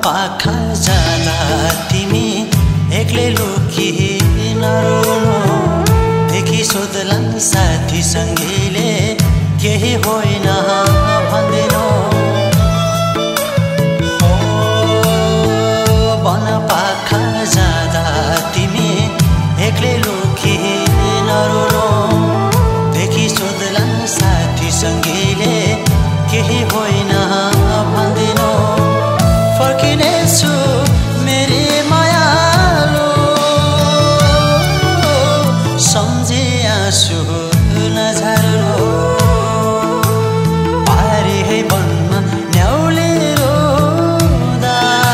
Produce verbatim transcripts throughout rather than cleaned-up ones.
पाखा जाँदा तिमी एक्लै लुकिन रोनु देखि सोध्लान् साथी सङ्गीले केही होइन भन्दिनु हो बन पाखा जाँदा तिमी एक्लै लुकिन रोनु देखि सोध्लान् साथी सङ्गीले केही होइन भन्दिनु फर्किनेछु मेरी मायालु सम्झे आँसु नझार्नु पारी है वनमा न्याउले रोदा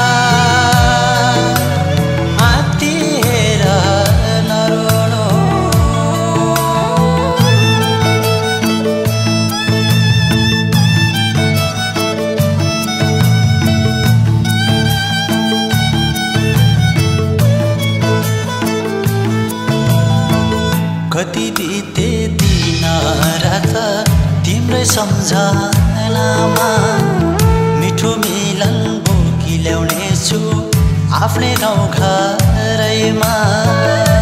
आत्तिएर नरोनु कति बिते दिन रात तिम्रै सम्झनामा मिठो मिलन बोकी ल्याउने छु आफ्नै गाउँ घरैमा।